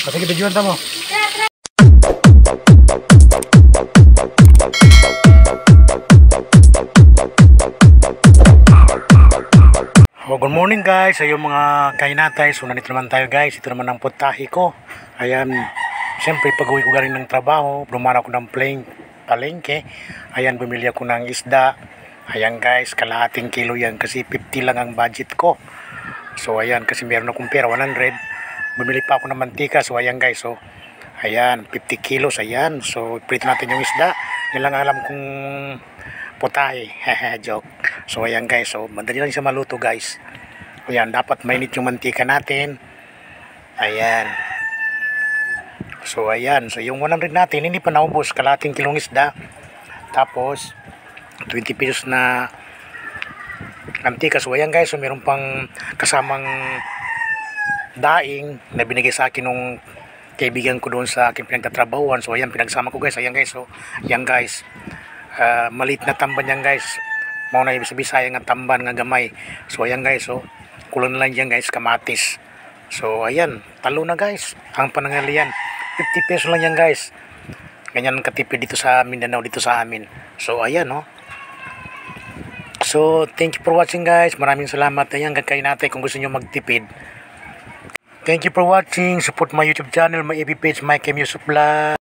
Sige, videoan ta mo. Oh, good morning guys, ayun mga kainatay. So nandito naman tayo guys, ito naman ang putahe ko. Ayan, siyempre pag-uwi ko galing ng trabaho, lumara ako ng palengke. Ayan, bumili ako ng isda. Ayan guys, kalahating kilo yan kasi 50 lang ang budget ko. So ayan, kasi meron akong pera 100. Bumili pa ako ng mantika. So ayan guys, so ayan, 50 kilos, ayan. So prito natin yung isda. Yan lang alam kong putahe. Joke. So ayan guys, so madali lang siya maluto guys. Ayan, dapat mainit yung mantika natin. Ayan. So ayan, so yung 100 natin hindi pa naubos, kalahating kilong isda. Tapos 20 pesos na mantika. So ayan guys, so meron pang kasamang daing na binigay sa akin nung kaibigan ko doon sa aking pinagtatrabahuan. So ayan, pinagsama ko guys. Ayan guys, so ayan guys, maliit na tamban yan guys. Mao na Bisaya nga tamban nga gamay. So ayan guys, so kulang na lang yan guys, kamatis. So ayan, talo na guys ang panangalian. 50 pesos lang yan guys. Ganyan katipid dito sa Mindanao, dito sa amin. So ayan, no. So thank you for watching guys. Maraming salamat. Ayan, gagawin natin kung gusto niyo magtipid. Thank you for watching. Support my YouTube channel, my FB page, Mike M. Yusuf Vlog.